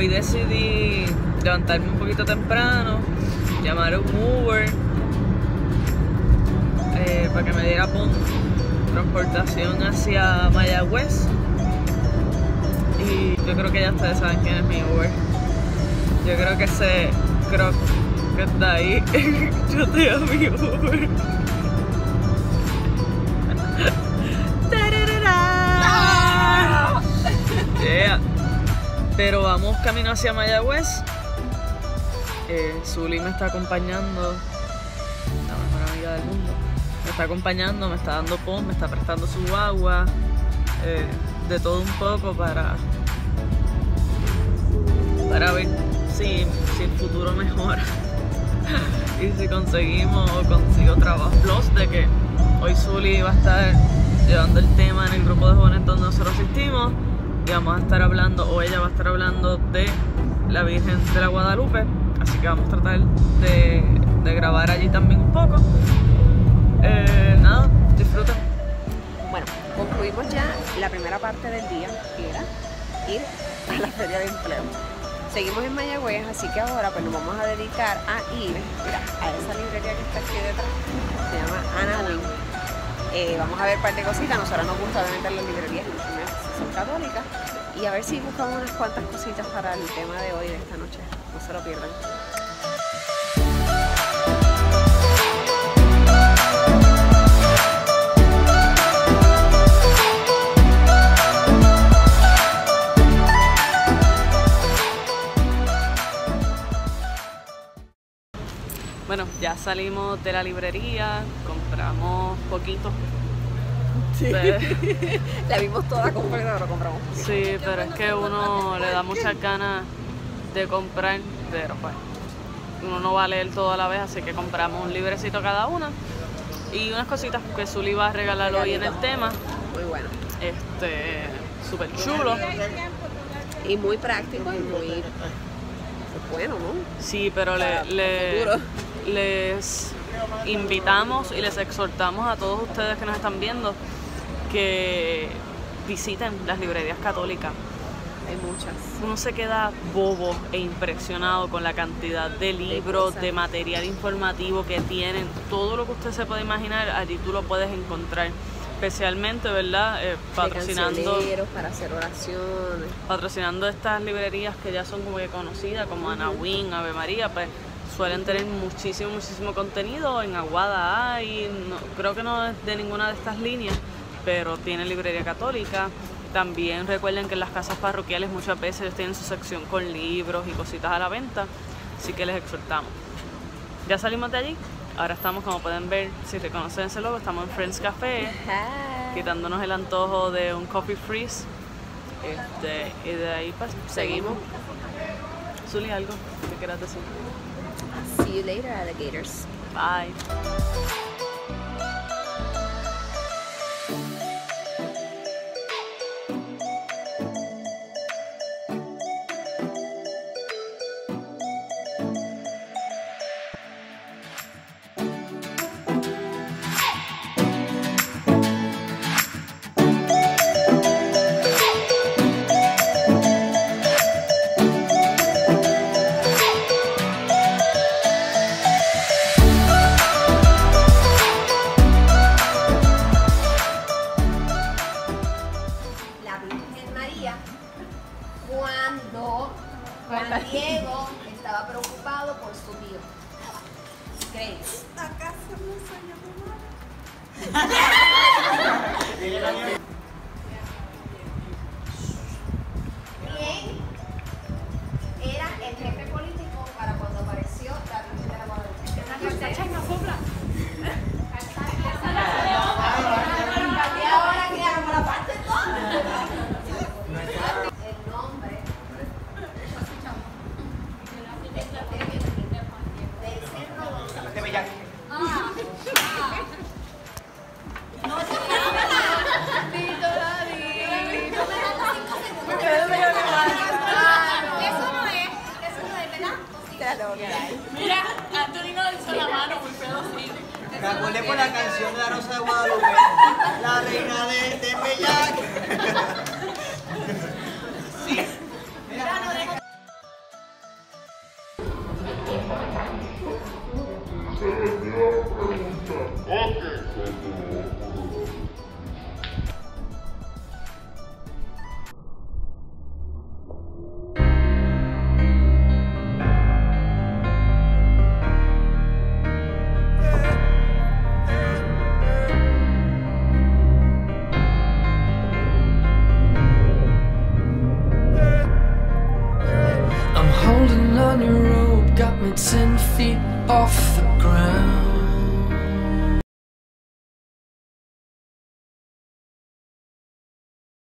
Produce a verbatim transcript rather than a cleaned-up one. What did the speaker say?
hoy decidí levantarme un poquito temprano, llamar a un Uber eh, para que me diera pon transportación hacia Mayagüez. Y yo creo que ya ustedes saben quién es mi Uber. Yo creo que ese croc que está ahí, yo te amo mi Uber. Yeah. Pero vamos camino hacia Mayagüez. eh, Zuli me está acompañando, la mejor amiga del mundo. Me está acompañando, me está dando pon, me está prestando su agua, eh, de todo un poco para para ver si, si el futuro mejora y si conseguimos o consigo trabajo. Plus de que hoy Zuli va a estar llevando el tema en el grupo de jóvenes donde nosotros asistimos y vamos a estar hablando, o ella va a estar hablando de la Virgen de la Guadalupe, así que vamos a tratar de, de grabar allí también un poco. Eh, nada, disfruten. Bueno, concluimos ya la primera parte del día, que era ir a la feria de empleo. Seguimos en Mayagüez, así que ahora pues nos vamos a dedicar a ir, mira, a esa librería que está aquí detrás, se llama Ana Wynn. Eh, vamos a ver un par de cositas. Nosotros nos gusta obviamente las librerías, son católicas, y a ver si buscamos unas cuantas cositas para el tema de hoy, de esta noche. No se lo pierdan. Bueno, ya salimos de la librería, compramos poquito. Sí. Pero... la vimos toda completa, pero compramos. Sí, pero es que uno le da muchas ganas de comprar, pero pues uno no va a leer todo a la vez, así que compramos un librecito cada una y unas cositas que Zuli va a regalar hoy en el tema. Muy bueno. Este, súper chulo. Y muy práctico y muy bueno, ¿no? Sí, pero le, le, les invitamos y les exhortamos a todos ustedes que nos están viendo que visiten las librerías católicas. Hay muchas. Uno se queda bobo e impresionado con la cantidad de libros, de, de material informativo que tienen. Todo lo que usted se puede imaginar, allí tú lo puedes encontrar. Especialmente, ¿verdad? Eh, patrocinando para hacer oraciones. Patrocinando estas librerías que ya son como que conocidas, como uh-huh. Ana Wynn, Ave María, pues suelen tener muchísimo, muchísimo contenido. En Aguada hay, no, creo que no es de ninguna de estas líneas, pero tiene librería católica. También recuerden que en las casas parroquiales muchas veces tienen su sección con libros y cositas a la venta, así que les exhortamos. Ya salimos de allí. Ahora estamos, como pueden ver, si reconocen ese logo, estamos en Friends Café, Hi. quitándonos el antojo de un coffee freeze. Este, y de ahí pues seguimos. Zuli, ¿algo que quieras decir? See you later, alligators. Bye. Juan Diego estaba preocupado por su tío. Grace. ¿Acaso no soy tu madre? ¿Quién era el jefe político para cuando apareció la Virgen de la Guadalupe? ¿Esta muchacha no sobra? ¿Y ahora qué hago la parte toda? El nombre del centro de Holding on your rope, got me ten feet off the ground.